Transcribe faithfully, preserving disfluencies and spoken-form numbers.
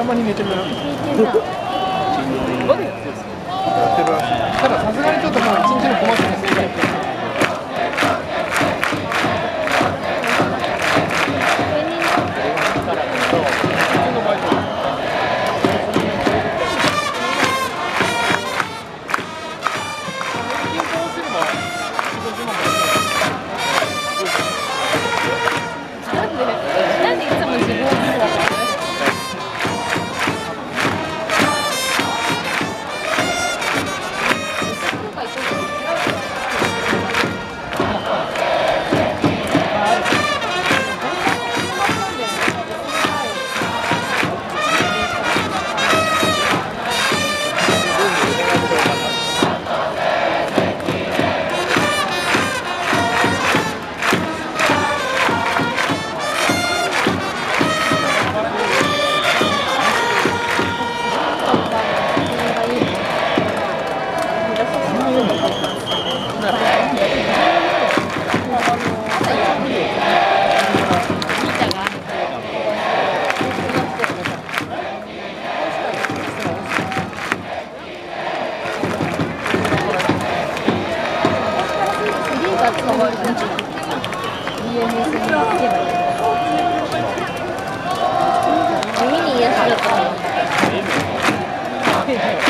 まに寝てるな。 聞いてんな。 まだやってるんですか。やってるらしい。たださすがにちょっともう一日の困ってますね。 耳に癒やされた。